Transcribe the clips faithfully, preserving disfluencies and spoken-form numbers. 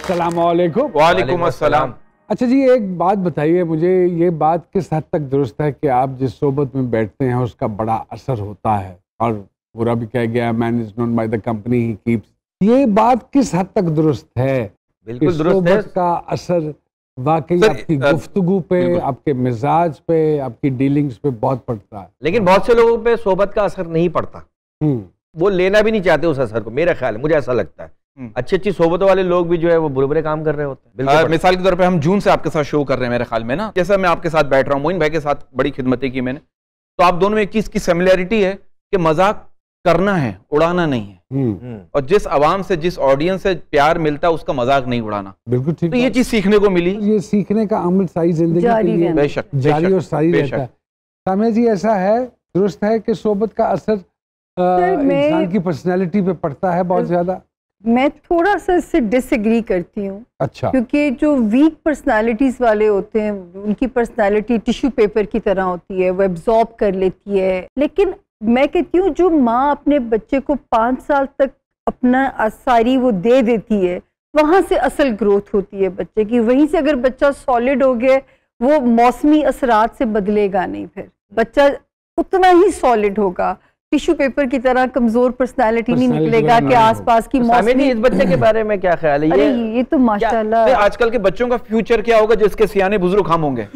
अस्सलाम वालेकुम। वालेकुम अस्सलाम। अच्छा जी, एक बात बताइए मुझे, ये बात किस हद तक दुरुस्त है कि आप जिस सोबत में बैठते हैं उसका बड़ा असर होता है, और पूरा भी कह गया man is known by the company he keeps, ये बात किस हद तक दुरुस्त है? बिल्कुल दुरुस्त है। का असर वाकई सर, आपकी अ, गुफ्तगू पे, आपके मिजाज पे, आपकी डीलिंग्स पे बहुत पड़ता है। लेकिन बहुत से लोगों पे सोबत का असर नहीं पड़ता, हम्म वो लेना भी नहीं चाहते उस असर को, मेरा ख्याल है, मुझे ऐसा लगता है। अच्छी अच्छी सोबतों वाले लोग भी जो है वो बुरे बुरे काम कर रहे होते हैं। बिल्कुल। मिसाल के तौर पे हम जून से आपके साथ शो कर रहे हैं, मेरे ख्याल में ना, जैसा मैं आपके साथ बैठ रहा हूँ, मोइन भाई के साथ बड़ी खिदमतें की मैंने, तो आप दोनों में एक चीज की सिमिलैरिटी है कि मजाक करना है, उड़ाना नहीं है। हम्म और जिस आवाम से, जिस ऑडियंस से प्यार मिलता है उसका मजाक नहीं उड़ाना। बिल्कुल ठीक। तो ये चीज सीखने को मिली। ये सीखने का अमल सारी जिंदगी जारी के लिए बेशक, जारी बेशक, और सारी बेशक। रहता है। सामिया जी, ऐसा है, दुरुस्त है कि सोबत का असर अ, मैं- इंसान की पर्सनैलिटी पे पड़ता है बहुत ज्यादा? मैं थोड़ा सा इससे डिसएग्री करती हूँ, अच्छा। क्योंकि जो वीक पर्सनालिटीज वाले होते हैं उनकी पर्सनालिटी टिश्यू पेपर की तरह होती है, वो एब्जॉर्ब कर लेती है। लेकिन मैं कहती हूँ जो माँ अपने बच्चे को पाँच साल तक अपना सारी वो दे देती है, वहाँ से असल ग्रोथ होती है बच्चे की। वहीं से अगर बच्चा सॉलिड हो गया, वो मौसमी असरात से बदलेगा नहीं, फिर बच्चा उतना ही सॉलिड होगा। टिश्यू पेपर की तरह कमजोर पर्सनालिटी नहीं निकलेगा कि आसपास की मौसमी। इस बच्चे के बारे में क्या ख्याल है? अरे ये ये तो माशाल्लाह। आजकल के बच्चों का फ्यूचर क्या होगा जिसके सियाने बुजुर्ग हम होंगे?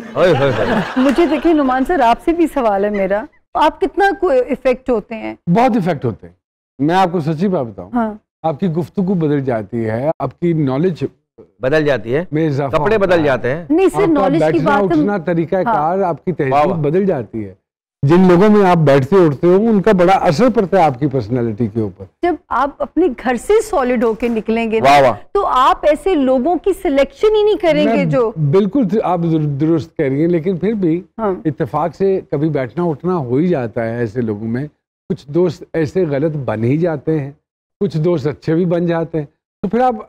मुझे देखिए नुमान सर, आपसे भी सवाल है मेरा, आप कितना कोई इफेक्ट होते हैं? बहुत इफेक्ट होते हैं। मैं आपको सच्ची बात बताऊं, हाँ। आपकी गुफ्तगू बदल जाती है, आपकी नॉलेज बदल जाती है, में इजाफा कपड़े होता बदल है। जाते हैं। नहीं सर, आपका नॉलेज की बैठना बात हम- उठना तरीका कार, आपकी वाह तहजीब वाह। बदल जाती है। जिन लोगों में आप बैठते उठते हो उनका बड़ा असर पड़ता है आपकी पर्सनैलिटी के ऊपर। जब आप अपने घर से सॉलिड होके निकलेंगे वाह ना, वाह। तो आप ऐसे लोगों की सिलेक्शन ही नहीं करेंगे मैं जो। बिल्कुल आप दुर- दुरुस्त कह रही हैं, लेकिन फिर भी हाँ। इत्तेफाक से कभी बैठना उठना हो ही जाता है ऐसे लोगों में। कुछ दोस्त ऐसे गलत बन ही जाते हैं, कुछ दोस्त अच्छे भी बन जाते हैं। तो फिर आप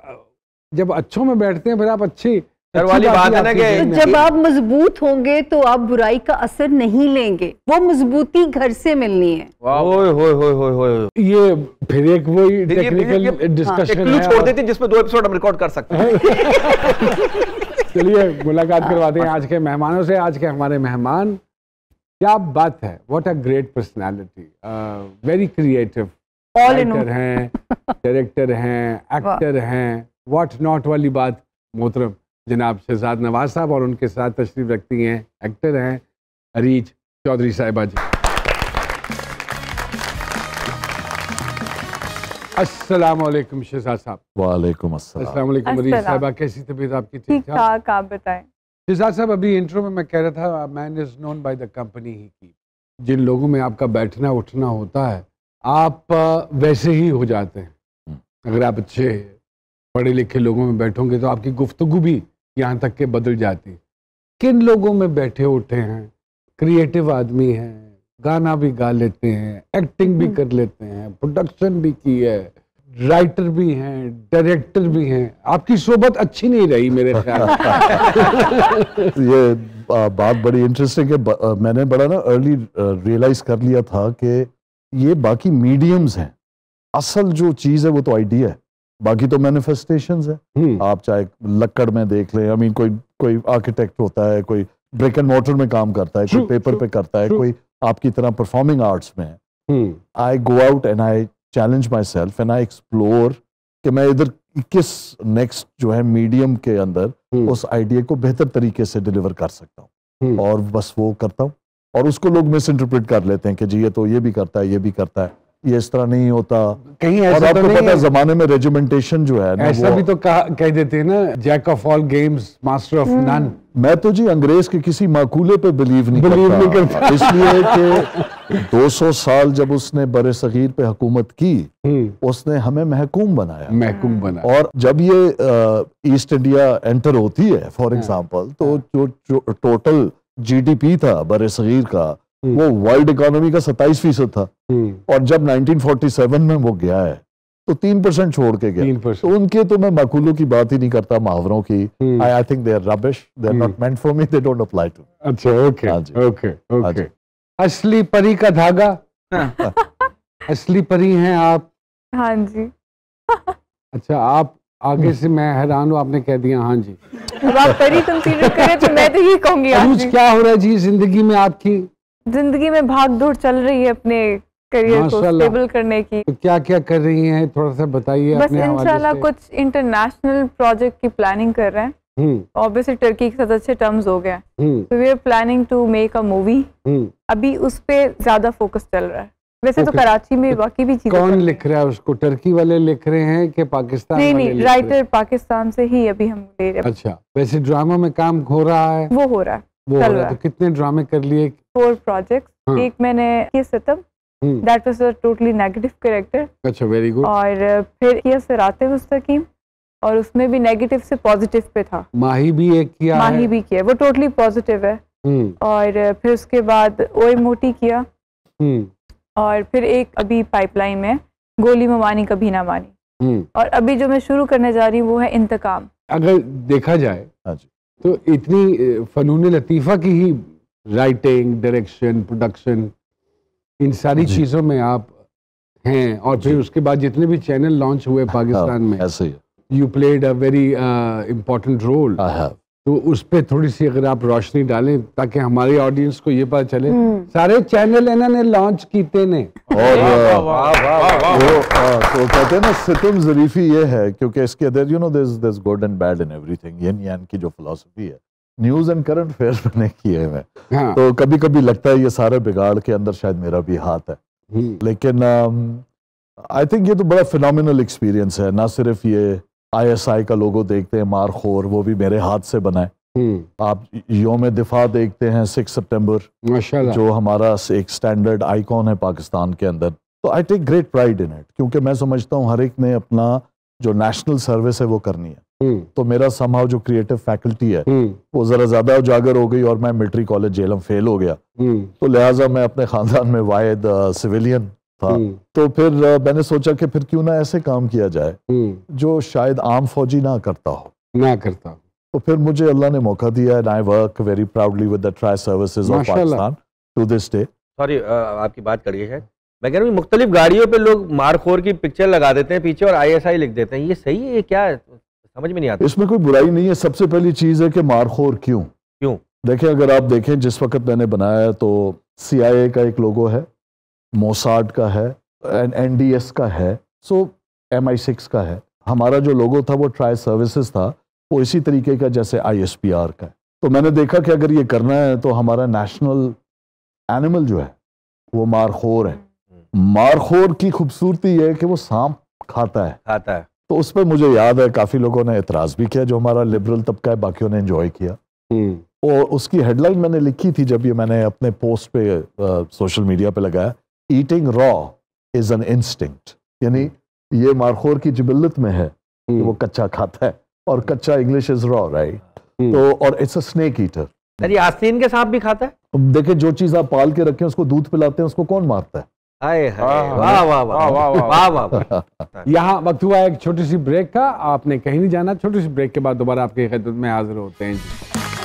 जब अच्छों में बैठते हैं, फिर आप अच्छी सर वाली बात है ना कि तो जब आप मजबूत होंगे तो आप बुराई का असर नहीं लेंगे, वो मजबूती घर से मिलनी है। ओए होए होए होए होए। ये फिर एक वही फिर ये- टेक्निकल ये- डिस्कशन क्लू है। छोड़ देते जिसमें दो एपिसोड हम रिकॉर्ड कर सकते हैं। चलिए मुलाकात करवाते हैं आज के मेहमानों से। आज के हमारे मेहमान, क्या बात है, what a great personality, very creative, All in writer हैं, डायरेक्टर हैं, एक्टर हैं, व्हाट नॉट वाली बात। मोहतरम जनाब शहजाद नवाज साहब, और उनके साथ तशरीफ रखती हैं एक्टर हैं अरीज चौधरी साहिबा जी। अस्सलाम वालेकुम शहजाद साहब। वालेकुम अस्सलाम। अस्सलाम वालेकुम अरीज अस्सलाम। साहिबा, कैसी तबीयत आपकी? ठीक ठीक ठाक? ठाक, आप बताएं। शहजाद साहब, अभी इंट्रो में मैं कह रहा था man is known by the company he keep. जिन लोगों में आपका बैठना उठना होता है, आप अ, वैसे ही हो जाते हैं। अगर आप अच्छे पढ़े लिखे लोगों में बैठोगे तो आपकी गुफ्तगू भी यहाँ तक के बदल जाती है। किन लोगों में बैठे उठे हैं, क्रिएटिव आदमी हैं, गाना भी गा लेते हैं, एक्टिंग भी कर लेते हैं, प्रोडक्शन भी की है, राइटर भी हैं, डायरेक्टर भी हैं, आपकी सोबत अच्छी नहीं रही मेरे ख्याल में। ये आ, बात बड़ी इंटरेस्टिंग है। ब- आ, मैंने बड़ा ना अर्ली रियलाइज कर लिया था कि ये बाकी मीडियम्स हैं, असल जो चीज़ है वो तो आइडिया है, बाकी तो मैनिफेस्टेशंस है। हम्म, आप चाहे लक्कड़ में देख लें, आई मीन कोई कोई आर्किटेक्ट होता है, कोई ब्रिक एंड मोर्टर में काम करता है, कोई True, पेपर true, पे करता है, true. कोई आपकी तरह परफॉर्मिंग आर्ट्स में है। Hmm, I go out and I challenge myself and I explore कि मैं इधर किस नेक्स्ट जो है मीडियम के अंदर हम्म, उस आइडिया को बेहतर तरीके से डिलीवर कर सकता हूँ, हम्म। और बस वो करता हूँ। और उसको लोग मिस इंटरप्रेट कर लेते हैं कि जी ये तो ये भी करता है, ये भी करता है, ये इस तरह नहीं होता। कहीं और ऐसा तो आपको नहीं पता है है, जमाने में रेजिमेंटेशन जो है ना, ऐसा वो- भी तो कहा कह देते हैं ना, jack of all games master of none. मैं तो जी अंग्रेज के किसी माकूले पे बिलीव नहीं Believe करता, नहीं करता। इसलिए कि दो सौ साल जब उसने बरे सगीर पे हुकूमत की, उसने हमें महकूम बनाया। महकूम बना। और जब ये ईस्ट इंडिया एंटर होती है फॉर एग्जांपल, तो जो, जो टोटल जीडीपी था बरे सगीर का, वो वर्ल्ड इकोनॉमी का सत्ताईस फीसद था। हम्म, और जब नाइनटीन फोर्टी सेवन में वो गया है तो तीन परसेंट छोड़ के गया। तीन परसेंट। तो उनके तो मैं माकूलों की बात ही नहीं करता, मुहावरों की। Hmm. I I think they are rubbish, they are not meant for me, they don't apply to. अच्छा, ओके हाँ जी। ओके हाँ ओके। जी। असली परी का धागा, असली परी हैं आप। हाँ जी। अच्छा, आप आगे से मैं हैरान हूँ, आपने कह दिया हाँ जी। अब आप परी कंसीडर करें तो मैं तो ये कहूंगी हाँ अरूज, जी। क्या हो रहा है जी जिंदगी में आपकी? जिंदगी में भाग दौड़ चल रही है अपने करियर को माशाल्लाह। स्टेबल करने की। तो क्या क्या कर रही हैं, थोड़ा सा बताइए बस अपने हवाले इंशाल्लाह से। कुछ इंटरनेशनल प्रोजेक्ट की प्लानिंग कर रहे हैं। हम्म ऑब्वियसली टर्की के साथ अच्छे टर्म्स हो गए, हम्म तो we are planning to make a movie. Hmm. अभी उस पे ज्यादा फोकस चल रहा है। वैसे तो Okay. कराची में बाकी भी चीजें कौन चल रही लिख रहा है उसको? टर्की वाले लिख रहे हैं कि पाकिस्तान हैं। नहीं वाले नहीं, लिख रहे हैं? राइटर पाकिस्तान से ही अभी हम ले रहे हैं। अच्छा, वैसे ड्रामा में काम हो रहा है? वो हो रहा है, वो हो चल रहा रहा है। है। तो कितने ड्रामे कर लिए? Four projects. हाँ। एक मैंने किया सितम, hmm, that was a totally negative character. अच्छा, वेरी गुड। और फिर किया सिराते मुस्तकीम, और उसमें भी नेगेटिव से पॉजिटिव पे था। माही भी एक किया माही है। भी किया, वो टोटली पॉजिटिव है। हम्म और फिर उसके बाद ओए मोटी किया, हम्म और फिर एक अभी पाइपलाइन में गोली मवानी कभी ना मानी, हम्म। और अभी जो मैं शुरू करने जा रही हूँ वो है इंतकाम। अगर देखा जाए हाँ जी। तो इतनी अ, फनून लतीफ़ा की ही राइटिंग, डायरेक्शन, प्रोडक्शन, इन सारी जी। चीज़ों में आप हैं, और फिर उसके बाद जितने भी चैनल लॉन्च हुए पाकिस्तान में, हाँ, ऐसे ही you played a very important role. I have. तो उस पर थोड़ी सी अगर आप रोशनी डालें ताकि हमारी ऑडियंस को ये पता चले। हम्म। सारे चैनल इन्होंने लॉन्च कीते ने। और वाह, अ, वाह, वाह, वाह। वो अ, तो कहते हैं ना सितम ज़रीफ़ी ये है क्योंकि इसके अंदर you know there is good and bad in everything, yin yang की जो फिलॉसफी है न्यूज़ एंड करंट अफेयर्स मैंने किए हैं। हाँ। तो कभी कभी लगता है ये सारे बिगाड़ के अंदर शायद मेरा भी हाथ है, हम्म, लेकिन आई थिंक ये तो बड़ा फिनोमिनल एक्सपीरियंस है। ना सिर्फ ये आईएसआई का लोगो देखते हैं मारखोर, वो भी मेरे हाथ से बना है। हम्म, आप योम दिफा देखते हैं सिक्स सितंबर, माशाल्लाह। जो हमारा एक स्टैंडर्ड आइकॉन है पाकिस्तान के अंदर। तो I take great pride in it, क्योंकि मैं समझता हूँ हर एक ने अपना जो नेशनल सर्विस है वो करनी है। हम्म, तो मेरा समाव जो क्रिएटिव फैकल्टी है हम्म, वो ज़रा ज़्यादा उजागर हो गई, और मैं मिलिट्री कॉलेज जेलम फेल हो गया, हम्म, तो लिहाजा मैं अपने ख़ानदान में वाहिद सिविलियन था। हम्म, तो फिर अ, मैंने सोचा कि फिर क्यों ना ऐसे काम किया जाए हम्म, जो शायद आम फौजी ना करता हो। ना करता। तो फिर मुझे अल्लाह ने मौका दिया and I work very proudly with the tri services of माशाल्लाह। Pakistan to this day. Sorry, आपकी बात करिए शायद। मैं कह रहा हूँ मुख्तलिफ गाड़ियों पे लोग मारखोर की पिक्चर लगा देते हैं पीछे और आईएसआई लिख देते हैं, ये सही है? ये क्या है? समझ में नहीं आता। इसमें कोई बुराई नहीं है। सबसे पहली चीज़ है कि मारखोर क्यों क्यों? देखें, अगर आप देखें जिस वक्त मैंने बनाया तो सीआईए का एक लोगो है, मोसाड का है, एनडीएस का है, सो एम आई सिक्स का है। हमारा जो लोगो था वो ट्राई सर्विसेज था, वो इसी तरीके का जैसे आईएसपीआर का है। तो मैंने देखा कि अगर ये करना है तो हमारा नेशनल एनिमल जो है वो मारखोर है। मारखोर की खूबसूरती ये है कि वो सांप खाता है। खाता है। तो उस पर मुझे याद है काफ़ी लोगों ने एतराज़ भी किया, जो हमारा लिबरल तबका है, बाकियों ने एंजॉय किया। हम्म, और उसकी हेडलाइन मैंने लिखी थी जब ये मैंने अपने पोस्ट पे सोशल मीडिया पे लगाया, eating raw is an instinct, यानी ये मारखोर की जिबिल्लत में है कि वो कच्चा खाता है, और कच्चा इंग्लिश इज रॉ, राइट? तो और इट्स अ स्नेक ईटर। अरे आस्तीन के सांप भी खाता है? अब देखिए, जो चीज आप पाल के रखें उसको दूध पिलाते हैं, उसको कौन मारता है? हाय हाय, वाह, वाह वाह वाह वाह, वाह, वाह वाह वाह। यहाँ वक्त हुआ एक छोटी सी ब्रेक का, आपने कहीं नहीं जाना। छोटी सी ब्रेक के बाद दोबारा आपकी खिदमत में हाजिर होते हैं जी।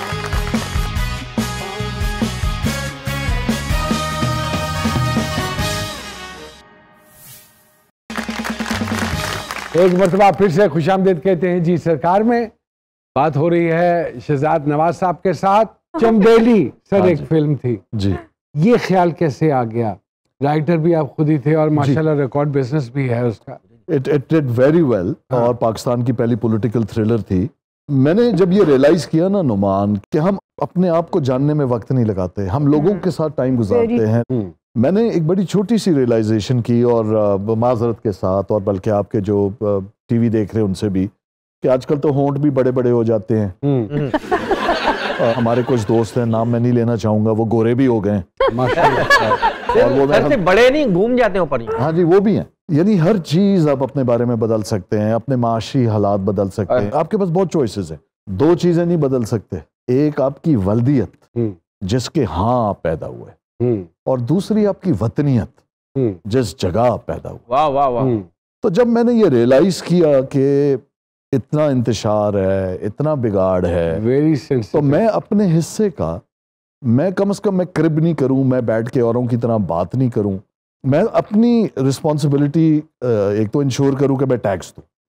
एक मरतबा फिर से खुशामदीद कहते हैं जी। सरकार में बात हो रही है शहजाद नवाज साहब के साथ। चमबेली सर हाँ एक जी। फिल्म थी, जी, ये ख्याल कैसे आ गया? राइटर भी आप खुद ही थे और माशाल्लाह रिकॉर्ड बिजनेस भी है उसका। It it did very well, और पाकिस्तान की पहली पॉलिटिकल थ्रिलर थी। मैंने जब ये रियलाइज किया ना नुमान, कि हम अपने आप को जानने में वक्त नहीं लगाते, हम लोगों के साथ टाइम गुजारते हैं। हम्म, मैंने एक बड़ी छोटी सी रियलाइजेशन की, और अ, माजरत के साथ, और बल्कि आपके जो टीवी देख रहे हैं उनसे भी, कि आजकल तो होंठ भी बड़े बड़े हो जाते हैं। हम्म, अ, हमारे कुछ दोस्त हैं, नाम मैं नहीं लेना चाहूंगा, वो गोरे भी हो गए हैं। माशाल्लाह। और वो सर से बड़े नहीं, घूम जाते हैं ऊपर ही। हाँ जी, वो भी हैं। यानी हर चीज आप अपने बारे में बदल सकते हैं, अपने माशी हालात बदल सकते हैं, आपके पास बहुत चॉइसेस हैं। दो चीजें नहीं बदल सकते, एक आपकी वल्दियत हम्म, जिसके हाँ आप पैदा हुए, हम्म, और दूसरी आपकी वतनियत हम्म, जिस जगह आप पैदा हुए। वाह वाह वाह। हम्म, तो जब मैंने ये रियलाइज किया कि इतना इंतशार है, इतना बिगाड़ है, वेरी तो सेंसिटिव। मैं अपने हिस्से का, मैं कम से कम मैं क्रिब नहीं करूं, मैं बैठ के औरों की तरह बात नहीं करूं, मैं अपनी रिस्पॉन्सिबिलिटी एक तो इंश्योर करूं कि मैं टैक्स दूं।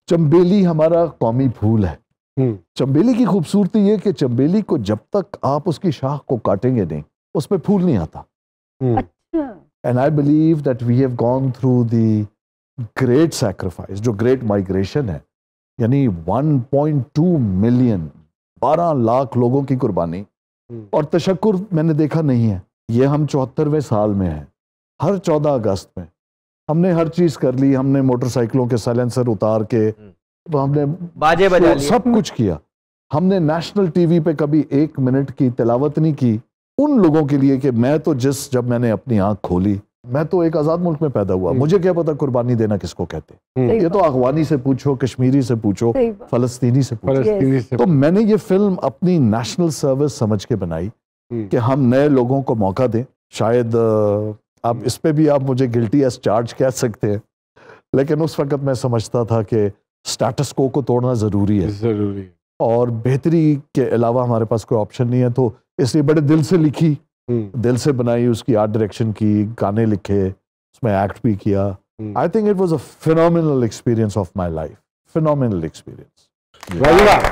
चंबेली हमारा कौमी फूल है। हम्म, चंबेली की खूबसूरती ये कि चंबेली को जब तक आप उसकी शाख को काटेंगे नहीं, उस पर फूल नहीं आता। हम्म, अच्छा, and I believe that we have gone through the great sacrifice, जो ग्रेट माइग्रेशन है, यानी वन पॉइंट टू मिलियन, बारह लाख लोगों की कुर्बानी हम्म, और तशक्कुर मैंने देखा नहीं है। ये हम चौहत्तरवें साल में हैं। हर चौदह अगस्त में हमने हर चीज कर ली। हमने मोटरसाइकिलों के साइलेंसर उतार के, तो हमने बाजे बजा लिए। सब कुछ किया। हमने नेशनल टीवी पे कभी एक मिनट की तिलावत नहीं की उन लोगों के लिए कि मैं तो जिस जब मैंने अपनी आंख खोली, मैं तो एक आजाद मुल्क में पैदा हुआ, मुझे क्या पता कुर्बानी देना किसको कहते हैं। हम्म, ये तो अफगानी से पूछो, कश्मीरी से पूछो, सही बात। फलस्तीनी से पूछो। फलस्तीनी से तो मैंने ये फिल्म अपनी नेशनल सर्विस समझ के बनाई हम्म, कि हम नए लोगों को मौका दें। शायद अ, आप इस पे भी आप मुझे गिल्टी एज चार्ज कह सकते हैं, लेकिन उस वक्त मैं समझता था कि स्टेटस को को तोड़ना ज़रूरी है जरूरी है। और बेहतरी के अलावा हमारे पास कोई ऑप्शन नहीं है। तो इसलिए बड़े दिल से लिखी, हम्म, दिल से बनाई, उसकी आर्ट डायरेक्शन की, गाने लिखे, उसमें एक्ट भी किया। Hmm. I think it was a phenomenal experience of my life, phenomenal experience. वाह जी वाह।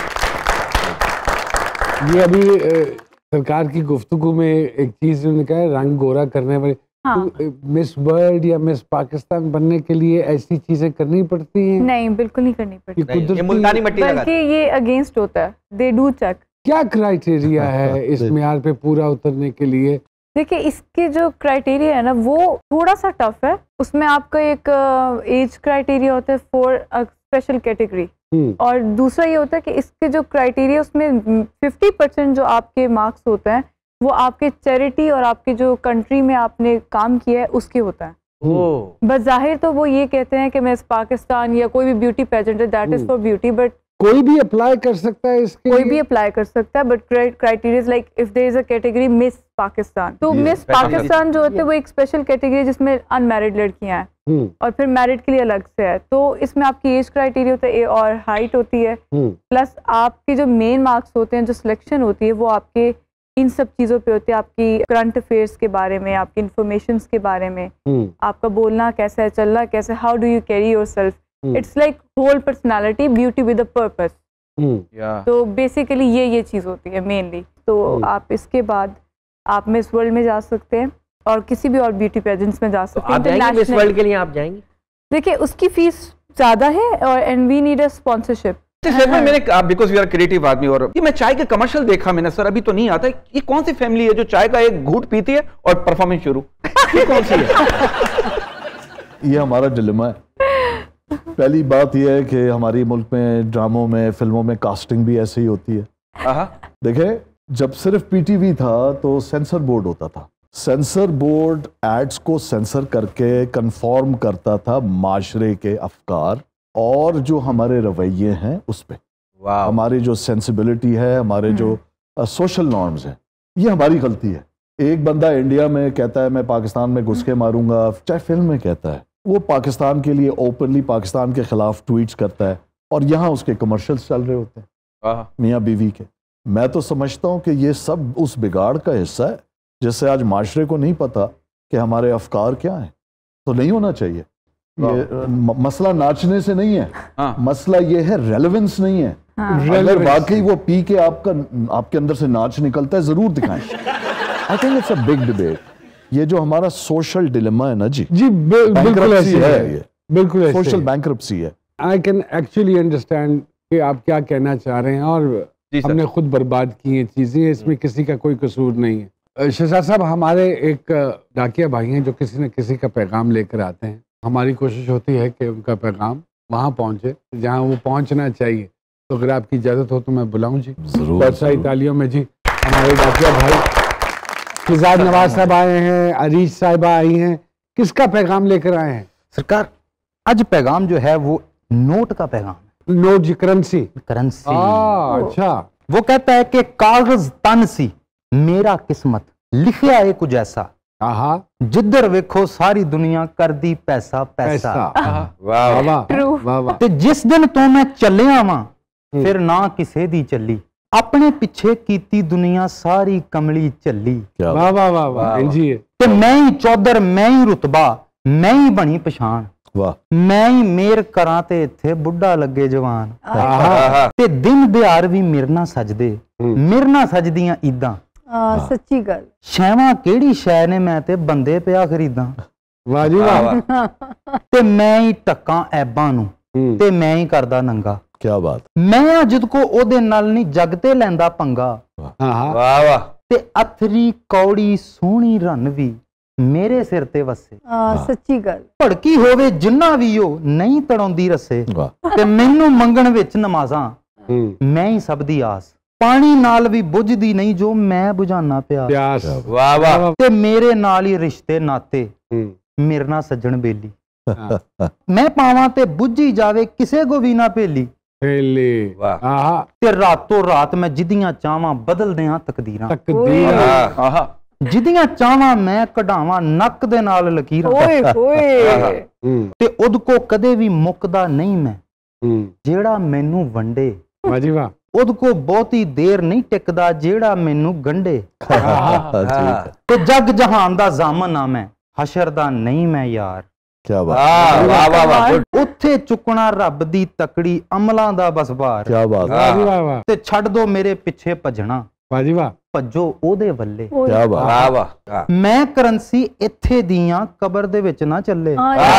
ये अभी अ, सरकार की गुफ्तगू में एक चीज उन्होंने कहा है, रंग गोरा करने वाले। हाँ। तो, अ, मिस वर्ल्ड या मिस पाकिस्तान बनने के लिए ऐसी चीजें करनी पड़ती हैं? नहीं, बिल्कुल नहीं करनी पड़ती, ये नहीं, ये कुदरती- मुल्तानी मट्टी बल्कि लगाते हैं। ये अगेंस्ट होता है। They do check. क्या क्राइटेरिया है इस म्यार पे पूरा उतरने के लिए? देखिए, इसके जो क्राइटेरिया है ना वो थोड़ा सा टफ है। उसमें आपका एक एज क्राइटेरिया होता है for a special category, hmm, और दूसरा ये होता है कि इसके जो क्राइटेरिया उसमें फिफ्टी परसेंट जो आपके मार्क्स होते हैं वो आपके चैरिटी और आपके जो कंट्री में आपने काम किया है उसके होता है। ओह, बज़ाहिर तो वो ये कहते हैं कि मिस पाकिस्तान या कोई भी ब्यूटी पेजेंट है that is hmm. For beauty, but कोई भी अप्लाई कर सकता है इसके कोई लिए? भी अप्लाई कर सकता है। But criteria like if there is a category miss Pakistan, तो ये मिस special पाकिस्तान जो होते है वो एक स्पेशल कैटेगरी है जिसमें अनमैरिड लड़कियां हैं हम्म, और फिर मैरिड के लिए अलग से है। तो इसमें आपकी एज क्राइटेरिया होता है और हाइट होती है, हम्म, प्लस आपके जो मेन मार्क्स होते हैं, जो सिलेक्शन होती है वो आपके इन सब चीज़ों पे होती है, आपकी करंट अफेयर्स के बारे में, आपकी इंफॉर्मेशन के बारे में, हम्म, आपका बोलना कैसा है, चलना कैसे, how do you carry yourself. Hmm, it's like whole personality, beauty with a purpose. Hmm, या तो बेसिकली ये ये चीज़ होती है मेनली। तो हम्म। आप इसके बाद आप मिस वर्ल्ड में जा सकते हैं और किसी भी और ब्यूटी पेजेंट्स में जा तो सकते आप जाएंगे मिस international- वर्ल्ड के लिए? आप जाएंगे? देखिए, उसकी फीस ज़्यादा है और and we need a sponsorship. सर में मैंने बिकॉज वी आर क्रिएटिव आदमी, और ये मैं चाय के कमर्शियल देखा मैंने सर, अभी तो नहीं आता। ये कौन सी फैमिली है जो चाय का एक घूंट पीती है और परफॉर्मेंस शुरू? ये कौन सी है? ये हमारा डिलेमा है। पहली बात यह है कि हमारी मुल्क में ड्रामों में, फिल्मों में कास्टिंग भी ऐसे ही होती है। आहा, देखें, जब सिर्फ पीटीवी था तो सेंसर बोर्ड होता था। सेंसर बोर्ड एड्स को सेंसर करके कंफॉर्म करता था माशरे के अफकार और जो हमारे रवैये हैं उस पे, वाह, हमारी जो सेंसिबिलिटी है, हमारे जो सोशल नॉर्म्स हैं, ये हमारी गलती है। एक बंदा इंडिया में कहता है मैं पाकिस्तान में घुस के मारूंगा, चाहे फिल्म में कहता है, वो पाकिस्तान के लिए ओपनली पाकिस्तान के खिलाफ ट्वीट्स करता है और यहाँ उसके कमर्शियल्स चल रहे होते हैं आहा, मियाँ बीवी के। मैं तो समझता हूँ कि ये सब उस बिगाड़ का हिस्सा है जिससे आज माशरे को नहीं पता कि हमारे अफकार क्या हैं। तो नहीं होना चाहिए ये, म- मसला नाचने से नहीं है, हाँ। मसला ये है रेलेवेंस नहीं है। हाँ। अगर Relevance। वाकई वो पी के आपका आपके अंदर से नाच निकलता है, जरूर दिखाएं। I think it's a big debate. ये जो हमारा सोशल डिलेमा है ना जी, जी बिल- बिल्कुल Bankruptcy ऐसे है है, ये। बिल्कुल ऐसे सोशल है। बैंक्रप्सी है। आई कैन एक्चुअली अंडरस्टैंड कि आप क्या कहना चाह रहे हैं, और जी सर। हमने खुद बर्बाद की हैं चीजें, इसमें किसी का कोई कसूर नहीं है। अ, शहजाद साहब, हमारे एक अ, डाकिया भाई हैं जो किसी न किसी का पैगाम लेकर आते हैं। हमारी कोशिश होती है कि उनका पैगाम वहाँ पहुँचे जहाँ वो पहुँचना चाहिए। तो अगर आपकी इजाज़त हो तो मैं बुलाऊँ जी? जरूर, बहुत सारी जरूर। तालियों में जी। हमारे डाकिया भाई फिजाद नवाज साहब आए हैं, अरीश साहिबा आई हैं। किसका पैगाम लेकर आए हैं? सरकार, आज पैगाम जो है वो नोट का पैगाम है, नोट जी, करेंसी। करेंसी। आ, अच्छा। वो कहता है कि कागज तन सी मेरा किस्मत लिखिया है कुछ ऐसा, आहा, जिधर वेखो सारी दुनिया कर दी पैसा पैसा, पैसा। वाह, वाह वाह True। वाह वाह। ते जिस दिन तो मैं चलिया वां फिर ना किसे दी चली, अपने पिछे कीती दुनिया सारी कमली चली, क्या वाह वाह वाह वाह। वाह। इंजी है। ते मैं ही चौधर, मैं ही रुतबा, मैं ही बनी पछाण, वाह मैं ही मेर करा ते इत्थे बुढ़ा लगे जवान आहा। ते दिन दिहाड़ भी मेरे नाल सजदे मेरे नाल सजदियां ईदां हाँ, सच्ची गल। शैवां केड़ी शै ने मैं ते बंदे पिया खरीदां वाह जी वाह। ते मैं ही टक्कां ऐबां नूं ते मैं ही करदा नंगा। क्या बात। मैं जद को ओदे नाल नहीं जग ते लैंदा पंगा हाँ हाँ वाह वाह। ते अथरी कौड़ी सोहनी रन भी मेरे सिर ते वसे हाँ, सच्ची गल। भड़की होवे जिन्ना भी हो नहीं तड़ाउंदी रसे वाह ते मैनू मंगण विच नमाज़ां हम्म, मैं ही सब दी आस पानी नाल भी बुझदी नहीं जो मैं बुझाना प्यास प्यास। वाह वाह। ते मेरे नाल ही रिश्ते नाते हम्म, मेरे नाल सज्जन बेली हाँ, मैं पावां ते बुझी जावे किसे को भी ना भेली पहले वाह। आहा ते रातों रात मैं जिदियां चावां बदल दियां तकदीरां तकदीर। आहा। आहा जिदियां चावां मैं कढावां नक दे नाल लकीरां ओए होए। हम्म, ते उद को कदे भी मुकदा नहीं मैं हम्म, जेड़ा मैनू वंडे वाह जी वाह। उद को बहुती देर नहीं टिकदा जेड़ा मैनू गंढे ठीक है। ते जग जहान दा जामन आ मैं हशर दा नहीं मैं यार क्या बात। वाह वाह वाह वाह। गुड। उत्थे चुकना रब दी तकड़ी अमलां दा बस भार क्या बात। वाह जी वाह वाह। ते छड़ दो मेरे पिछे भजना वाह जी वाह। भज्जो ओदे वल्ले क्या बात। वाह वाह। वाह। मैं करंसी इत्थे दियां कबर दे विच ना चले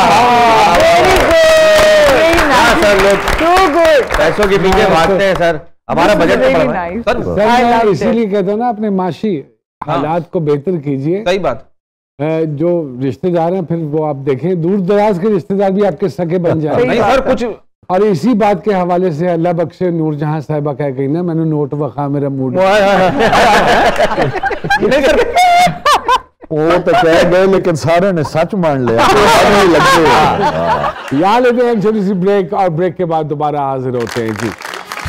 हाँ, सर लोग पैसों के पीछे भागते हैं सर। हमारा बजट तो Very बड़ा है। nice. सर सर मैं इसीलिए कहता हूँ ना अपने माशी हालात को बेहतर कीजिए। सही बात। अ, जो रिश्तेदार हैं फिर वो आप देखें दूर दराज के रिश्तेदार भी आपके सगे बन जाए। नहीं सर कुछ और इसी बात के हवाले से अल्लाह बख्शे नूरजहां साहिबा कह गई ना मैंने नोट वखा मेरा मूड। नहीं सर वो तो कह गए लेकिन सारे ने सच मान लिया। लग गए। यहाँ लेते हैं एक छोटी सी ब्रेक और ब्रेक के बाद दोबारा हाजिर होते हैं जी।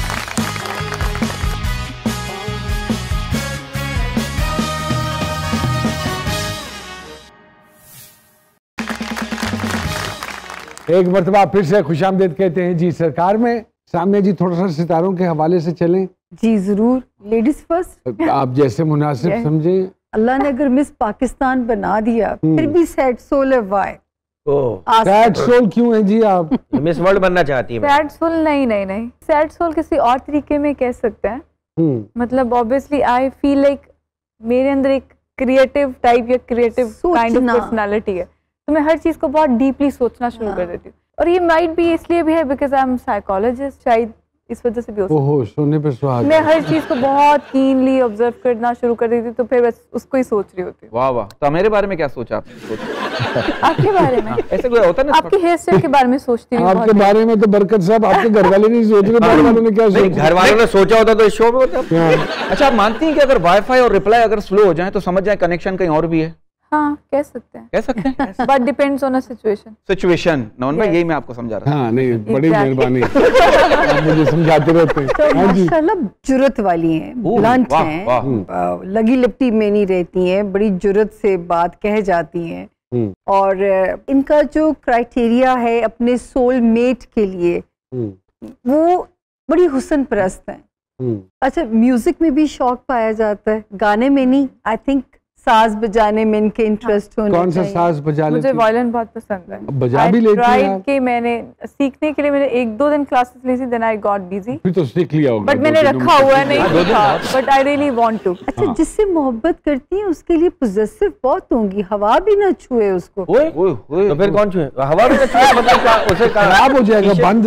एक मरतबा फिर से खुशामदीद कहते हैं जी सरकार में। सामने जी थोड़ा सा सितारों के हवाले से चलें। जी जरूर, लेडीज फर्स्ट। आप जैसे मुनासिब Yes. समझें। अल्लाह ने अगर मिस पाकिस्तान बना दिया फिर भी सैड सोल है। वाई ओह, सैड सोल क्यों है जी आप? मिस वर्ल्ड बनना चाहती है। सैड सोल नहीं नहीं नहीं सैड सोल किसी और तरीके में कह सकते हैं। हम्म, मतलब ऑब्वियसली आई फील लाइक मेरे अंदर एक क्रिएटिव टाइप या क्रिएटिव काइंड ऑफ सोचना। पर्सनालिटी है, तो मैं हर चीज़ को बहुत डीपली सोचना शुरू कर देती हूँ। और ये माइट भी इसलिए भी है बिकॉज आई एम साइकोलॉजिस्ट, शायद इस वजह से भी हो सकता ओहो सोने पे है। सुहागा। मैं हर चीज़ को बहुत कीनली ऑब्जर्व करना शुरू कर देती हूँ, तो फिर बस उसको ही सोच रही होती हूँ। वाह वाह। तो मेरे बारे में क्या सोचा आपने? सोचा आपके बारे में, ऐसे कोई होता है ना आपके हेयर स्टाइल के बारे में सोचती हूँ आपके बहुत। बारे में तो बरकत साहब आपके घर वाले नहीं सोच रहे, बाहर वालों ने क्या नहीं, सोचा? घर वालों ने सोचा होता तो इस शो में होता। अच्छा आप मानती हैं कि अगर वाईफाई और रिप्लाई अगर स्लो हो जाए तो समझ जाए कनेक्शन कहीं और भी है? हाँ कह सकते हैं, कह सकते हैं। But depends on a situation. Situation नौन भाई Yes. यही मैं आपको समझा रहा हाँ नहीं बड़ी Exactly. मेहरबानी आप मुझे समझाते रहते हैं। तो हाँ जी। माशाल्लाह जुरत वाली हैं, ओह, ब्लंट वाह, हैं, वाह। अ, लगी लिपटी में नहीं रहती हैं, बड़ी जुरत से बात कह जाती हैं। हम्म, और अ, इनका जो क्राइटेरिया है अपने सोल मेट के लिए हम्म, वो बड़ी हुस्न परस्त हैं। हम्म। अच्छा म्यूजिक में भी शौक पाया जाता है, गाने में नहीं। आई थिंक साज बजाने में इनके इंटरेस्ट होने कौन सा चाहिए। साज बजा मुझे लेती हैं? वायलिन बहुत पसंद है। बजा भी लेती हैं tried आप? कि मैंने सीखने के लिए मैंने एक दो दिन क्लासेस ली थी, देन आई गॉट बिजी, फिर तो सीख लिया होगा। बट दो मैंने दिनों रखा में। हुआ है, नहीं सीखा, but I really want to. अच्छा जिससे मोहब्बत करती हैं उसके लिए पोजेसिव बहुत होंगी, हवा भी ना छुए उसको। ओए, ओए, ओए, तो फिर कौन छुए? हवा में छुए मतलब क्या? उसे खराब हो जाएगा, बंद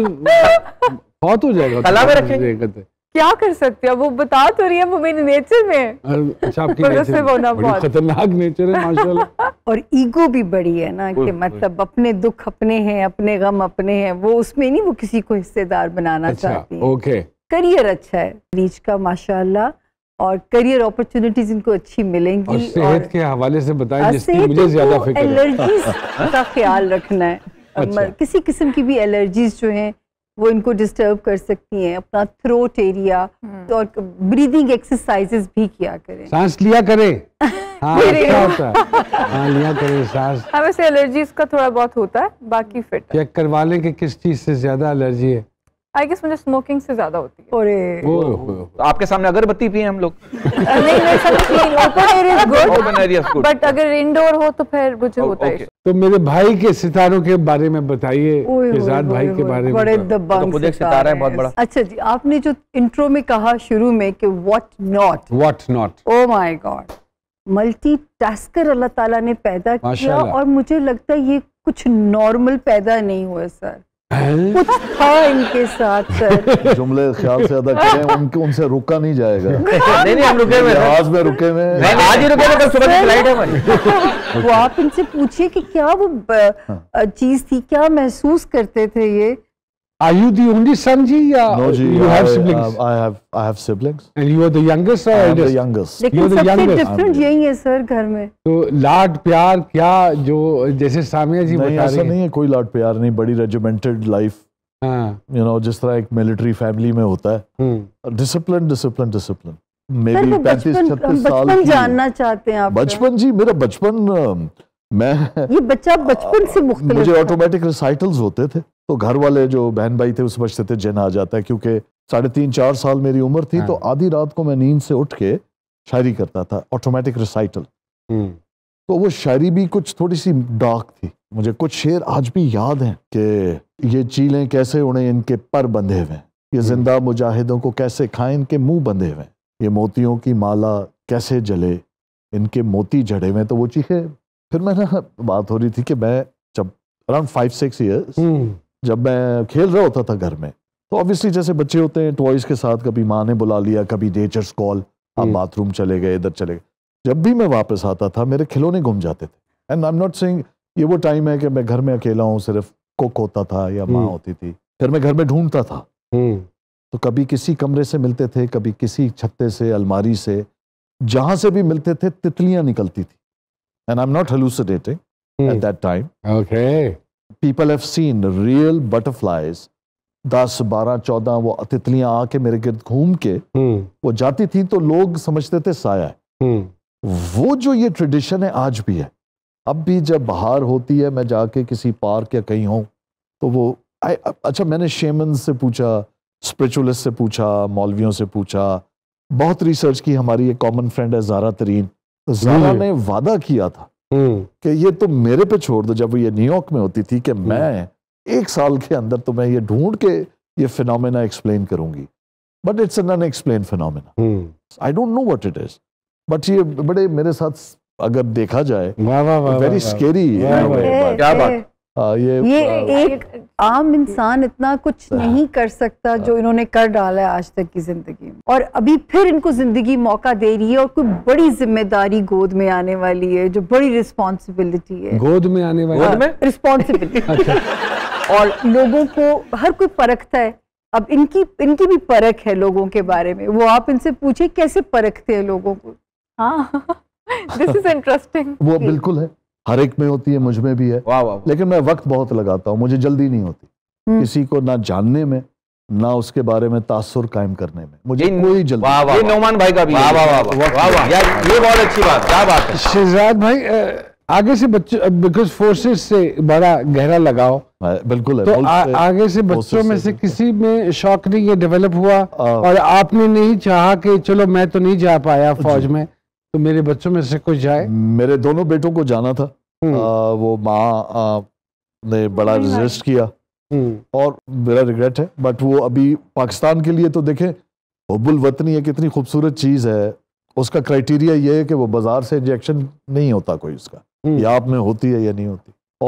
बहुत हो जाएगा। कला में रखेंगे? रखेंगे। क्या कर सकते हो, वो बता तो रही है, वो मेरे नेचर में है। अच्छा आपकी Possessive नेचर होना बड़ी बहुत। खतरनाक नेचर है माशाल्लाह। और ईगो भी बड़ी है ना कि ओए, मतलब अपने दुख अपने हैं, अपने गम अपने हैं, वो उसमें नहीं वो किसी को हिस्सेदार बनाना अच्छा चाहती है। ओके। करियर अच्छा है रीच का माशाल्लाह, और करियर अपॉर्चुनिटीज इनको अच्छी मिलेंगी। और सेहत के हवाले से बताएं जिसकी सेहत मुझे ज्यादा को फिक्र है। एलर्जीज का ख्याल रखना है। अच्छा। म- किसी किस्म की भी एलर्जीज जो हैं वो इनको डिस्टर्ब कर सकती हैं। अपना थ्रोट एरिया और ब्रीदिंग एक्सरसाइजेस भी किया करें। सांस लिया करें। हाँ अच्छा होता है। हाँ लिया करें सांस। हाँ वैसे एलर्जीज का थोड़ा बहुत होता है, बाकी फिट है। चेक करवा लें कि किस चीज से ज्यादा एलर्जी है। आई गेस मुझे स्मोकिंग से ज्यादा होती है। अरे तो आपके सामने अगरबत्ती पिए हम लोग। नहीं मैं समझ open area is Open area is good, good. But अगर इंडोर हो तो फिर मुझे Oh, होता है। okay. तो मेरे भाई के सितारों के बारे में बताइए, ओए होए शहजाद भाई होए के होए, बारे में। बड़े बताइए। दबंग तो खुद एक सितारे सितारा है बहुत हैं। बड़ा। अच्छा जी, आपने जो इंट्रो में कहा शुरू में कि what not, What not? Oh my god, multitasker अल्लाह ताला ने पैदा किया माशाल्लाह। और मुझे लगता है ये कुछ नॉर्मल पैदा नहीं हुए सर, हैं? कुछ था इनके साथ सर। जुमले ख्याल से अदा करें, उनके उनसे रुका नहीं जाएगा। नहीं नहीं हम रुके हुए हैं। आज में रुके हुए हैं। नहीं, आज ही रुके हुए, कल सुबह की फ्लाइट है हमारी। वो आप इनसे पूछिए कि क्या वो चीज थी, क्या महसूस करते थे ये। Are you the only son जी या No, ji, you have I, siblings? I have I have siblings. And you are the youngest or I am the eldest? youngest. लेकिन You're the सबसे youngest. डिफरेंट यही है sir घर में। तो लाड प्यार क्या, जो जैसे सामिया जी नहीं, बता ऐसा रही नहीं है। है, कोई लाड प्यार नहीं, बड़ी रेजिमेंटेड लाइफ, हाँ, यू नो, जिस तरह एक मिलिट्री फैमिली में होता है। Hmm. Discipline discipline discipline sir मे वो बी पैंतीस बचपन, छत्तीस हम साल बचपन की। जानना चाहते हैं आप। बचपन जी, मेरा बचपन अ, मैं ये बच्चा बचपन से मुख्तलिफ मुझे था। ऑटोमेटिक रिसाइटल्स होते थे, तो घर वाले जो बहन भाई थे उस समझते थे जिन आ जाता है, क्योंकि साढ़े तीन चार साल मेरी उम्र थी। हाँ। तो आधी रात को मैं नींद से उठ के शायरी करता था, ऑटोमेटिक रिसाइटल। हम्म। तो वो शायरी भी कुछ थोड़ी सी डार्क थी। मुझे कुछ शेर आज भी याद हैं कि ये चीलें कैसे उड़े इनके पर बंधे हुए, ये जिंदा मुजाहिदों को कैसे खाएं इनके मुंह बंधे हुए, ये मोतियों की माला कैसे जले इनके मोती जड़े हुए। तो वो चीखें, फिर मैंने बात हो रही थी कि मैं जब around five six years hmm. जब मैं खेल रहा होता था घर में, तो ऑब्वियसली जैसे बच्चे होते हैं टॉयज के साथ, कभी माँ ने बुला लिया, कभी नेचर्स कॉल, आप हम्म। बाथरूम चले गए, इधर चले गए। जब भी मैं वापस आता था मेरे खिलौने गुम जाते थे। And I am not saying ये वो टाइम है कि मैं घर में अकेला हूँ, सिर्फ कुक होता था या माँ हम्म। होती थी, फिर मैं घर में ढूंढता था। हम्म। तो कभी किसी कमरे से मिलते थे, कभी किसी छत्ते से, अलमारी से, जहां से भी मिलते थे तितलियां निकलती थी। And I am not hallucinating at that time. Okay. People have seen real butterflies, दस बारह चौदह वो तितलियां आके मेरे गिर्द घूम के हम्म। वो जाती थी, तो लोग समझते थे साया है। हम्म। वो जो ये ट्रेडिशन है आज भी है। अब भी जब बाहर होती है, मैं जाके किसी पार्क या कहीं हूँ, तो वो I, अच्छा मैंने शेमन से पूछा, स्पिरिचुअलिस्ट से पूछा, मौलवियों से पूछा, बहुत रिसर्च की। हमारी एक कॉमन फ्रेंड है ज़ारा तरीन, तो ज़ारा हम्म। ने वादा किया था हम्म। कि ये तो मेरे पे छोड़ दो। जब वो ये न्यूयॉर्क में होती थी कि मैं एक साल के अंदर तो मैं ये ढूंढ के ये फिनोमेना एक्सप्लेन करूंगी, but it's an unexplained phenomena. Hmm. I don't know what it is, but ये बड़े मेरे साथ अगर देखा जाए वाह वाह वाह। वेरी वाह, वाह। स्केरी। वाह, वाह। है, क्या है। बात? ये ये आ, एक आम इंसान इतना कुछ नहीं कर सकता जो इन्होंने कर डाला है आज तक की जिंदगी में, और अभी फिर इनको जिंदगी मौका दे रही है, और कोई बड़ी जिम्मेदारी गोद में आने वाली है, जो बड़ी रिस्पॉन्सिबिलिटी है। गोद में आने वाले। गोद में? रिस्पॉन्सिबिलिटी। और लोगों को हर कोई परखता है, अब इनकी इनकी भी परख है लोगों के बारे में। वो आप इनसे पूछे कैसे परखते हैं लोगों को। हाँ दिस इज इंटरेस्टिंग। वो बिल्कुल है, हर एक में होती है, मुझ में भी है, वाह वाह वाह। लेकिन मैं वक्त बहुत लगाता हूँ, मुझे जल्दी नहीं होती हम्म। किसी को ना जानने में, ना उसके बारे में तासुर कायम करने में, मुझे ये- कोई जल्दी वाह वाह ये वाह। नौमान भाई का भी वाह है। वाह वाह वाह वाह वाह। यार ये बहुत अच्छी बात, क्या बात है। शहजाद भाई, अ, आगे से बच्चों, बिकॉज फोर्सेस से बड़ा गहरा लगाव, है, बिल्कुल है। तो मुल्क आ, से- आगे से बच्चों forces में से से बिल्कुल। किसी में शौक नहीं ये डेवलप हुआ, आ, और आपने नहीं चाहा कि चलो मैं तो नहीं जा पाया फौज में, तो मेरे बच्चों में से कोई जाए। मेरे दोनों बेटों को जाना था। हम्म। आ, वो माँ आ, ने बड़ा नहीं, रेजिस्ट किया, हम्म। और मेरा रिग्रेट है, बट वो अभी पाकिस्तान के लिए तो देखें, हुब्बुल वतनी एक इतनी खूबसूरत चीज़ है, उसका क्राइटेरिया ये है कि वो बाजार से इंजेक्शन नहीं होता कोई उसका, हम्म। या आप में होती है या नहीं होती।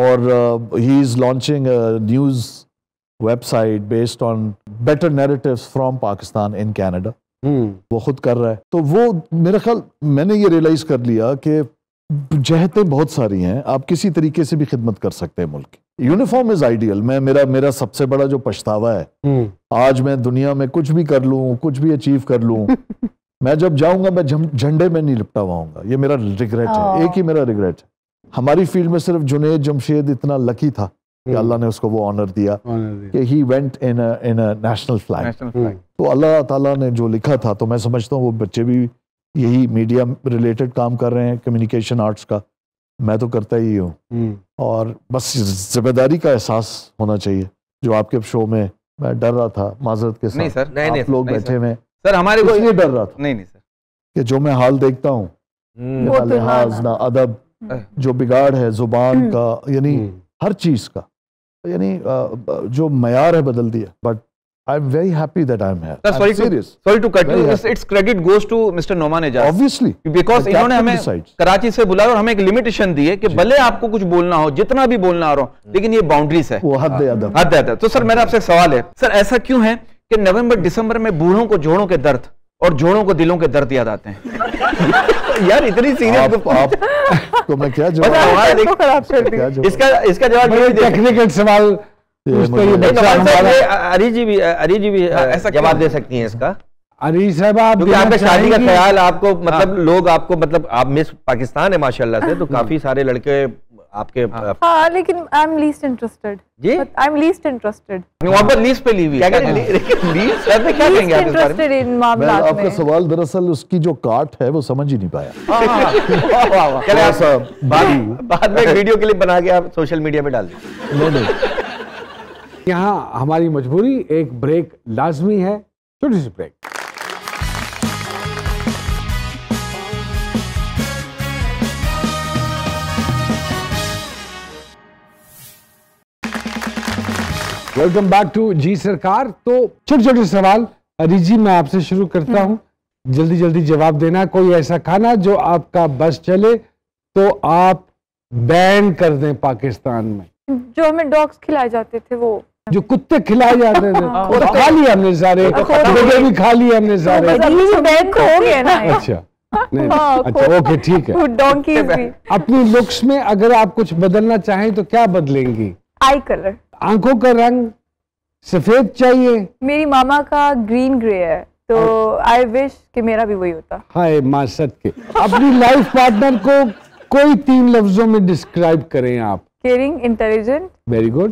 और he is launching news website based on better narratives from Pakistan in Canada, hmm. वो खुद कर रहा है। तो वो मेरा ख्याल, मैंने ये रियलाइज कर लिया कि जहतें बहुत सारी हैं, आप किसी तरीके से भी खिदमत कर सकते हैं मुल्क की। Uniform is ideal. मैं मेरा मेरा सबसे बड़ा जो पछतावा है, हम्म। आज मैं दुनिया में कुछ भी कर लूं, कुछ भी अचीव कर लूं, मैं जब जाऊंगा मैं झं- झंडे में नहीं लिपटा हुआऊंगा। ये मेरा रिग्रेट है, एक ही मेरा रिग्रेट है। हमारी फील्ड में सिर्फ जुनेद जमशेद इतना लकी था कि अल्लाह ने उसको वो ऑनर दिया कि he went in in a national flag. National flag. तो अल्लाह ताला ने जो लिखा था, तो मैं समझता हूँ वो बच्चे भी यही मीडिया रिलेटेड काम कर रहे हैं, कम्युनिकेशन आर्ट्स का, मैं तो करता ही हूँ। हम्म। और बस जिम्मेदारी का एहसास होना चाहिए, जो आपके शो में मैं डर रहा था माजरत के साथ। नहीं सर, नहीं, नहीं, आप लोग नहीं, बैठे हुए हैं, सर हमारे को इसलिए डर रहा था नहीं नहीं सर, कि जो मैं हाल देखता हूँ, हम्म, वो ना तो लिहाज ना- ना अदब, हम्म। जो बिगाड़ है जुबान हम्म। का, यानी हम्म। हर चीज का, यानी अ, जो मयार है बदल दिया। But I am very happy that I am sir here, sorry to serious, sorry to cut Very you, happy. It's credit goes to mister Noman Ijaz, obviously, because इन्होंने हमें decides. कराची से बुलाया और हमें एक लिमिटेशन दी है कि भले आपको कुछ बोलना हो, जितना भी बोलना हो, लेकिन ये बाउंड्रीज है, वो हद अदब। हद है। तो सर मेरा आपसे सवाल है सर, ऐसा क्यों है कि नवंबर दिसंबर में बूढ़ों को जोड़ों के दर्द और जोड़ों को दिलों के दर्द याद आते हैं? यार इतनी सीरियस आप, आप तो मैं क्या जवाब, सवाल एक- खराब कर दी। क्या जवाब? इसका इसका जवाब ये बड़े भी दे- टेक्निकल सवाल ये पूछते मुझे- ये नहीं, बच्चा नवाज साहब, हमारा। ये अरी जी भी अरी जी भी हाँ, ऐसा क्यों? जवाब दे सकती हैं इसका, अरी साहब आप क्योंकि देना आपके शादी का चाहेंगे? ख्याल आपको मतलब लोग आपको मतलब आप मिस पाकिस्तान है माशाल्लाह से, तो काफी सारे लड़के आपके हाँ, लेकिन आई एम लीस्ट इंटरेस्टेड। जी? आई एम लीस्ट इंटरेस्टेड वहां पर लीज पे ली हुई क्या है। करें लीज सर में क्या लीस्ट कहेंगे आप इस बारे में? इंटरेस्टेड इन मैं मामलात आपका में। सवाल दरअसल उसकी जो काट है वो समझ ही नहीं पाया। वाह, वाह, वाह। चले आप थोड़ा सा बाद बाद में एक वीडियो क्लिप बना के आप सोशल मीडिया पे डाल दीजिए। नहीं नहीं, यहाँ हमारी मजबूरी, एक ब्रेक लाजमी है, छोटी सी break. Welcome back to G Sarkar. तो छोटे छोटे सवाल अरी जी मैं आपसे शुरू करता हूँ, जल्दी जल्दी जवाब देना। कोई ऐसा खाना जो आपका बस चले तो आप बैन कर दें पाकिस्तान में, जो हमें डॉग्स खिलाए जाते थे वो। जो कुत्ते खिलाए जाते थे वो तो खा लिए हमने सारे, तो खा लिए। मुर्गे भी खा लिए हमने सारे। अभी तो बैन हो गए ना। अच्छा नहीं, हाँ, अच्छा ओके ठीक है। डोंकीज भी। अपनी लुक्स में अगर आप कुछ बदलना चाहें तो क्या बदलेंगी? आई कलर। आंखों का रंग सफेद चाहिए? मेरी मामा का ग्रीन ग्रे है, तो आई विश कि मेरा भी वही होता। हाय माँ सद के। अपनी लाइफ पार्टनर को कोई तीन लफ्जों में डिस्क्राइब करें आप। Caring, intelligent very good.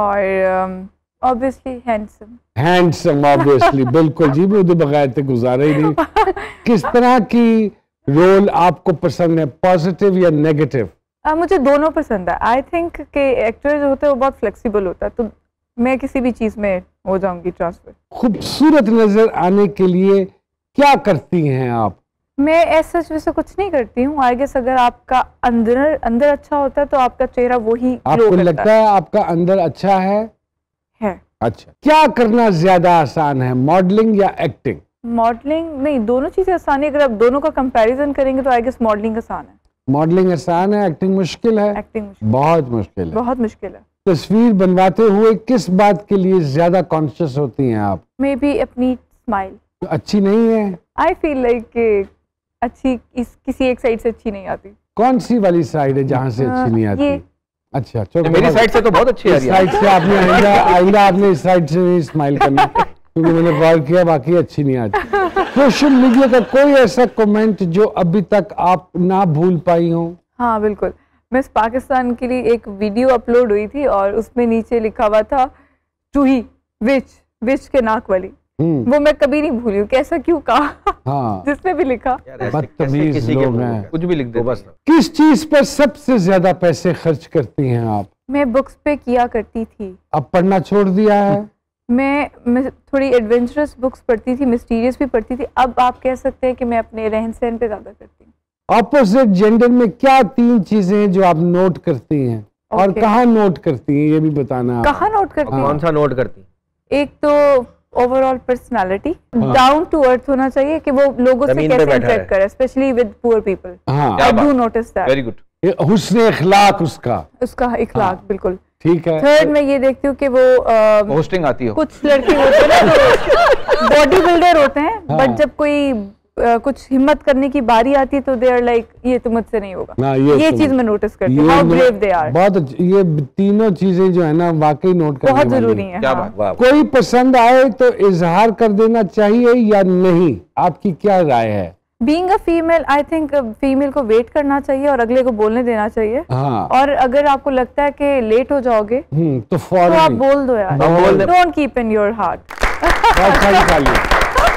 और ऑब्वियसली हैंडसम। हैंडसम ऑब्वियसली, बिल्कुल जी, वो तो बगैर थे गुजारा ही नहीं। किस तरह की रोल आपको पसंद है, पॉजिटिव या नेगेटिव? uh, मुझे दोनों पसंद है। आई थिंक कि एक्टर जो होता है वो बहुत फ्लेक्सिबल होता है, तो मैं किसी भी चीज में हो जाऊंगी ट्रांसफर। खूबसूरत नजर आने के लिए क्या करती हैं आप? मैं ऐसा वैसे कुछ नहीं करती हूँ। आई गेस अगर आपका अंदर अंदर अच्छा होता है तो आपका चेहरा वही ग्लो आपको करता लगता है आपका अंदर अच्छा है? है। अच्छा, क्या करना ज्यादा आसान है, मॉडलिंग या एक्टिंग? मॉडलिंग नहीं, दोनों चीजें आसान है। अगर आप दोनों का कंपैरिजन करेंगे तो आई गेस मॉडलिंग आसान है। मॉडलिंग आसान है, एक्टिंग मुश्किल है? एक्टिंग मुश्किल, बहुत मुश्किल है। बहुत मुश्किल है। तस्वीर बनवाते हुए किस बात के लिए ज्यादा कॉन्शियस होती हैं आप? मे बी अपनी स्माइल। अच्छी नहीं है? आई फील लाइक अच्छी इस किसी एक साइड से अच्छी नहीं आती। कौन सी वाली साइड है जहाँ से अच्छी नहीं आती? ये। अच्छा चलो, मेरी साइड से तो बहुत अच्छी आ इस रही है। साइड से आपने आइंदा आइंदा आपने इस साइड से नहीं स्माइल करना, क्योंकि मैंने गौर किया बाकी अच्छी नहीं आती। सोशल मीडिया का कोई ऐसा कमेंट जो अभी तक आप ना भूल पाई हो? हाँ बिल्कुल। मिस पाकिस्तान के लिए एक वीडियो अपलोड हुई थी और उसमें नीचे लिखा हुआ था चूही, विच विच के नाक वाली। हम्म, वो मैं कभी नहीं भूली हूँ। कैसा क्यों कहा हाँ, जिसने भी लिखा। यार ऐसे कैसे बदतमीज किसी के लोग मुंह हैं। में? कुछ भी लिख दे बस किस चीज पर सबसे ज्यादा पैसे खर्च करती हैं आप? मैं बुक्स पे किया करती थी। अब पढ़ना छोड़ दिया है? मैं, मैं थोड़ी एडवेंचरस बुक्स पढ़ती थी, मिस्टीरियस भी पढ़ती थी। अब आप कह सकते हैं कि मैं अपने रहन सहन पे ज्यादा करती हूँ। ऑपोजिट जेंडर में क्या तीन चीजें हैं जो आप नोट करती हैं और Okay. कहाँ नोट करती हैं, ये भी बताना आप। कहाँ नोट करती हूँ? कौन सा नोट करती? एक तो overall personality, down to earth होना चाहिए कि वो लोगों से जमीन पे कैसे बैठा इंटरेक्ट करे, स्पेशली विद पुअर पीपल। हाँ, क्या आई बात। Do notice that. Very good. ये हुस्न इखलाक उसका, उसका इखलाक बिल्कुल। ठीक है। थर्ड मैं ये देखती हूँ कि वो अ, होस्टिंग आती हो? कुछ लड़के होते हैं ना जो बॉडी बिल्डर होते हैं, हाँ। बट जब कोई अ, कुछ हिम्मत करने की बारी आती है तो दे आर लाइक ये तो मुझसे नहीं होगा। हाँ, ये तो- चीज मैं नोटिस करती हूँ, ये how no- brave they are. बहुत अच्छी- ये तीनों चीजें जो है ना वाकई नोट करने बहुत वाली जरूरी हैं। है। क्या हाँ। बात। वाह, कोई पसंद आए तो इजहार कर देना चाहिए या नहीं, आपकी क्या राय है? Being a female, I think female को वेट करना चाहिए और अगले को बोलने देना चाहिए। हाँ, और अगर आपको लगता है कि लेट हो जाओगे हम्म, तो तो फौरन आप ही। बोल दो यार, बोल दे। Don't keep in your heart. बहुत सारी तालियां।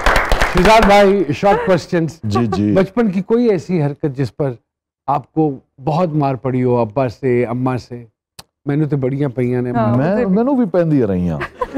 शिजात भाई, शॉर्ट क्वेश्चंस। जी जी। बचपन की कोई ऐसी हरकत जिस पर आपको बहुत मार पड़ी हो अब्बा से, अम्मा से? मैंने तो बढ़िया पहिया ने हाँ। मार। मैं मैनू भी पहनदी रही हाँ।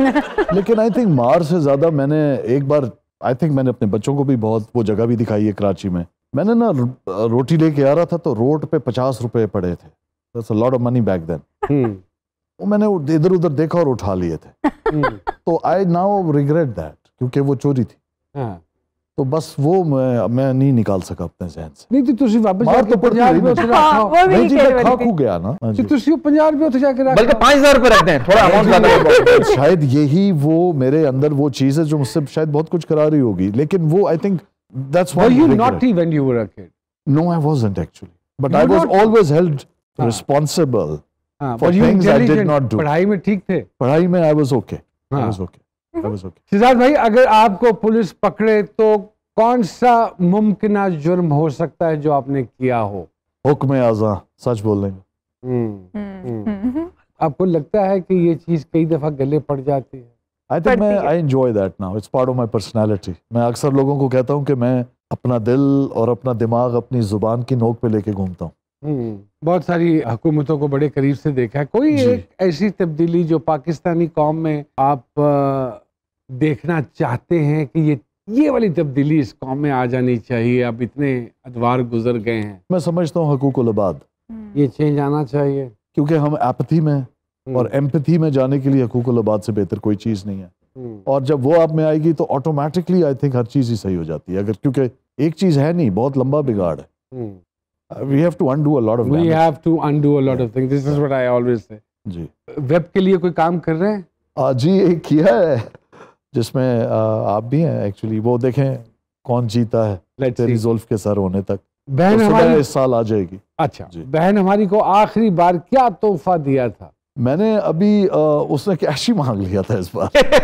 लेकिन आई थिंक मार से ज्यादा मैंने एक बार आई थिंक मैंने अपने बच्चों को भी बहुत वो जगह भी दिखाई है कराची में। मैंने ना रोटी लेके आ रहा था तो रोड पे पचास रुपए पड़े थे, that's a lot of money back then. वो मैंने इधर उधर देखा और उठा लिए थे। तो आई नाउ रिग्रेट दैट, क्योंकि वो चोरी थी। हाँ। तो बस वो मैं मैं नहीं निकाल सका अपने जहन से। नहीं तो तुसी वापस मार जाके तो पड़ती पंजाब रही में ना। उतरा हाँ, खाओ। वो भी नहीं जी, कह मैं रही खा थी। खू गया ना। हाँ तो जी। तुसी पंजाब में उतर जाके रखा। बल्कि पाँच हजार रुपए रख दें, थोड़ा अमाउंट ज्यादा है। शायद यही वो मेरे अंदर वो चीज है जो मुझसे शायद बहुत कुछ करा रही होगी, लेकिन वो I think that's Were what you naughty when you were a kid? No I wasn't actually, but You I were was not- always held हाँ। रिस्पांसिबल। हाँ, For but you things I did intelligent, not do. पढ़ाई में ठीक थे। पढ़ाई में आई was okay, I हाँ। Was okay, I was okay. Siddharth भाई, अगर आपको पुलिस पकड़े तो कौन सा मुमकिन जुर्म हो सकता है जो आपने किया हो? हुक्म आज़ा, सच बोल लेंगे। हम्म, हम्म, आपको लगता है कि ये चीज कई दफा गले पड़ जाती है? आई थिंक मैं पड़ती है। I enjoy that now, it's part of my personality. मैं अक्सर लोगों को कहता हूँ कि मैं अपना दिल और अपना दिमाग अपनी जुबान की नोक पे लेके घूमता हूँ। हम्म, बहुत सारी हुकूमतों को बड़े करीब से देखा है। कोई जी। एक ऐसी तब्दीली जो पाकिस्तानी कौम में आप आ, देखना चाहते हैं कि ये ये वाली तब्दीली इस कौम में आ जानी चाहिए? अब इतने अदवार गुजर गए हैं, मैं समझता हूँ हकूकुल इबाद, ये चेंज आना चाहिए। क्योंकि हम एपथी में और एम्पैथी में जाने के लिए हकूकुल इबाद से बेहतर कोई चीज़ नहीं है। हम्म, और जब वो आप में आएगी तो ऑटोमेटिकली आई थिंक हर चीज़ ही सही हो जाती है। अगर क्योंकि एक चीज़ है नहीं, बहुत लंबा बिगाड़ है। Hmm. We have to undo a lot of We have to undo a lot of things. This is what I always say. जी। वेब के लिए कोई काम कर रहे हैं? आ, जी एक किया है जिसमें आ, आप भी हैं एक्चुअली। वो देखें कौन जीता है Let's तेरी see. जुल्फ के सर होने तक, बहन तो सुबह हमारी, इस साल आ जाएगी। अच्छा, जी। बहन हमारी को आखिरी बार क्या तोहफा दिया था? मैंने अभी आ, उसने कैश ही मांग लिया था इस बार।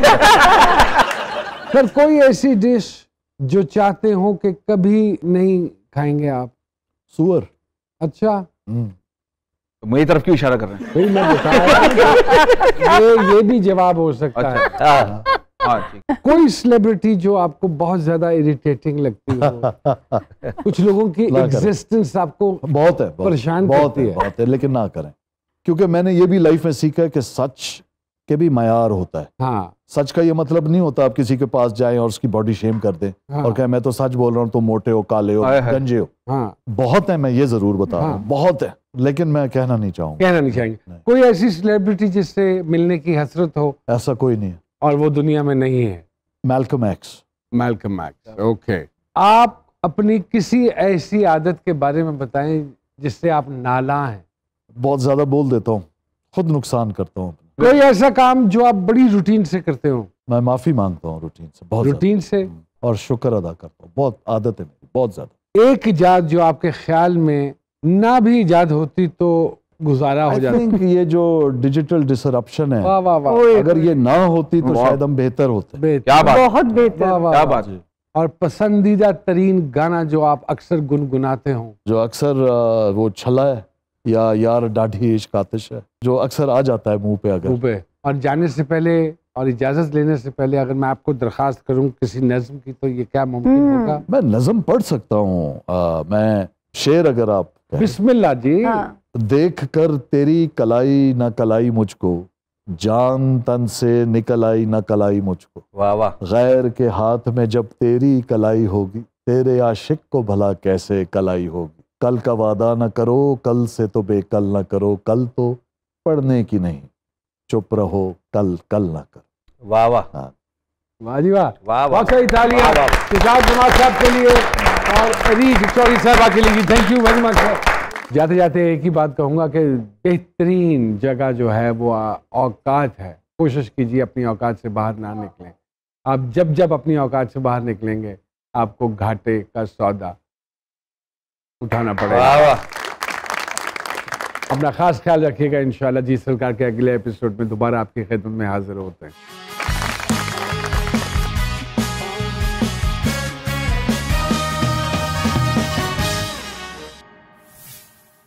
सर, कोई ऐसी डिश जो चाहते हो कि कभी नहीं खाएंगे आप? सुअर। अच्छा, हम्म। तो मेरी तरफ क्यों इशारा कर रहे हैं? भाई मैं बता रहा हूं, ये ये भी जवाब हो सकता है। अच्छा, हाँ हाँ, ठीक। कोई सेलिब्रिटी जो आपको बहुत ज्यादा इरिटेटिंग लगती हो? कुछ लोगों की ना करें। एग्जिस्टेंस आपको बहुत है, बहुत, परेशान बहुत करती है, है। बहुत है, लेकिन ना करें, क्योंकि मैंने ये भी लाइफ में सीखा है कि सच के भी मयार होता है। हाँ, सच का ये मतलब नहीं होता आप किसी के पास जाएं और उसकी बॉडी शेम कर दें हाँ, और कहें मैं तो सच बोल रहा हूँ, तुम मोटे हो, काले हो, हाय हाय। गंजे हो। हाँ, बहुत है, मैं ये जरूर बता रहा हाँ। हूँ, बहुत है, लेकिन मैं कहना नहीं चाहूँगा। कहना नहीं चाहेंगे। नहीं। कोई ऐसी सेलिब्रिटी जिससे मिलने की हसरत हो ऐसा कोई नहीं है। और वो दुनिया में नहीं है? Malcolm X. Malcolm X. Okay, आप अपनी किसी ऐसी आदत के बारे में बताएं जिससे आप नाला हैं? बहुत ज्यादा बोल देता हूँ, खुद नुकसान करता हूँ। कोई ऐसा काम जो आप बड़ी रूटीन से करते हो? मैं माफी मांगता हूँ रूटीन से, बहुत रूटीन से? ज्यादा। और शुक्र अदा करता हूँ, बहुत आदत है मेरी, बहुत ज्यादा। एक इजाद जो आपके ख्याल में ना भी इजाद होती तो गुजारा हो आई जाता? थिंक ये जो डिजिटल डिसरप्शन है, वाह वाह वाह, अगर ये ना होती तो वाह। शायद हम बेहतर होते। बेहतर। क्या बात, बहुत बेहतर। वाह वाह क्या वाह। बात। और पसंदीदा तरीन गाना जो आप अक्सर गुनगुनाते हो? जो अक्सर आ, वो छला है या यार डाढ़ी इश्क आतिश है, जो अक्सर आ जाता है मुंह पे। अगर ऊपर और जाने से पहले और इजाजत लेने से पहले अगर मैं आपको दरखास्त करूं किसी नज्म की, तो ये क्या मुमकिन हम्म। होगा? मैं नज़म पढ़ सकता हूँ, आ, मैं शेर अगर आप कहें। बिस्मिल्लाह जी। हाँ, देख कर तेरी कलाई न कलाई मुझको, जान तन से निकल आई न कलाई मुझको, वाह वाह। गैर के हाथ में जब तेरी कलाई होगी, तेरे आशिक को भला कैसे कलाई होगी। कल का वादा न करो, कल से तो बेकल न करो, कल तो पढ़ने की नहीं, चुप रहो, कल कल न करो। वाह वाह वाह जी वाह, वाह वाह। बहुत सही तालियां वाह, सिद्धार्थ नवाज साहब के लिए और अरीज चौधरी साहबा के लिए। Thank you very much. जाते जाते एक ही बात कहूँगा कि बेहतरीन जगह जो है वो आ- औकात है। कोशिश कीजिए अपनी औकात से बाहर ना निकलें। आप जब जब अपनी औकात से बाहर निकलेंगे आपको घाटे का सौदा उठाना पड़ेगा। वाह वाह। अपना खास ख्याल रखिएगा। इंशाल्लाह जी सरकार के अगले एपिसोड में दोबारा आपकी खिदमत में हाजिर होते हैं।